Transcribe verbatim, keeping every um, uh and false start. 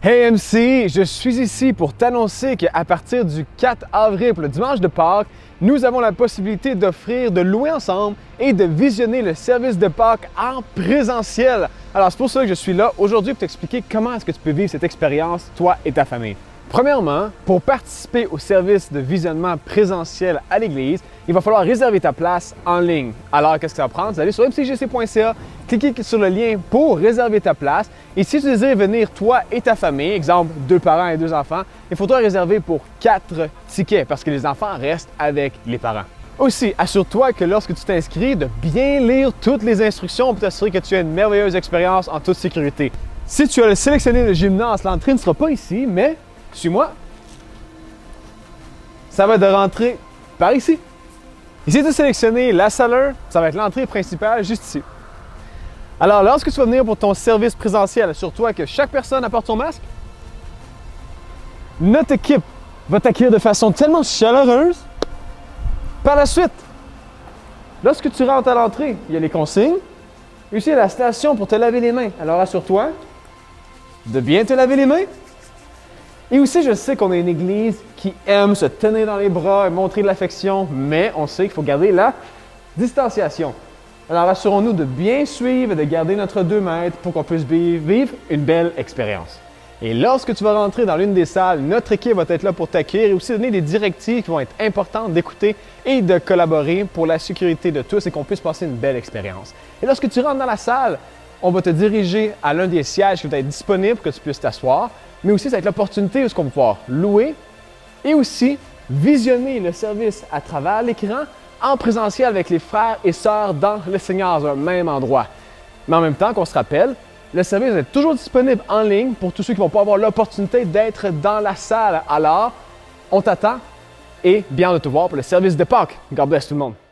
Hey M C, je suis ici pour t'annoncer qu'à partir du quatre avril, pour le dimanche de Pâques, nous avons la possibilité d'offrir, de louer ensemble et de visionner le service de Pâques en présentiel. Alors c'est pour ça que je suis là aujourd'hui pour t'expliquer comment est-ce que tu peux vivre cette expérience, toi et ta famille. Premièrement, pour participer au service de visionnement présentiel à l'Église, il va falloir réserver ta place en ligne. Alors, qu'est-ce que ça va prendre? Vous allez sur m c g c point c a, cliquez sur le lien pour réserver ta place. Et si tu désires venir, toi et ta famille, exemple deux parents et deux enfants, il faudra réserver pour quatre tickets parce que les enfants restent avec les parents. Aussi, assure-toi que lorsque tu t'inscris, de bien lire toutes les instructions pour t'assurer que tu as une merveilleuse expérience en toute sécurité. Si tu as sélectionné le gymnase, l'entrée ne sera pas ici, mais suis-moi. Ça va être de rentrer par ici. Et si tu as sélectionné la salle, ça va être l'entrée principale juste ici. Alors, lorsque tu vas venir pour ton service présentiel, assure-toi que chaque personne apporte son masque. Notre équipe va t'accueillir de façon tellement chaleureuse. Par la suite, lorsque tu rentres à l'entrée, il y a les consignes. Et aussi, il y a la station pour te laver les mains. Alors, assure-toi de bien te laver les mains. Et aussi, je sais qu'on est une église qui aime se tenir dans les bras et montrer de l'affection, mais on sait qu'il faut garder la distanciation. Alors, assurons-nous de bien suivre et de garder notre deux mètres pour qu'on puisse vivre une belle expérience. Et lorsque tu vas rentrer dans l'une des salles, notre équipe va être là pour t'accueillir et aussi donner des directives qui vont être importantes d'écouter et de collaborer pour la sécurité de tous et qu'on puisse passer une belle expérience. Et lorsque tu rentres dans la salle, on va te diriger à l'un des sièges qui va être disponible pour que tu puisses t'asseoir, mais aussi ça va être l'opportunité où on va pouvoir louer et aussi visionner le service à travers l'écran en présentiel avec les frères et sœurs dans le Seigneur, dans un même endroit. Mais en même temps qu'on se rappelle, le service va être toujours disponible en ligne pour tous ceux qui ne vont pas avoir l'opportunité d'être dans la salle. Alors, on t'attend et bien de te voir pour le service de Pâques. God bless tout le monde.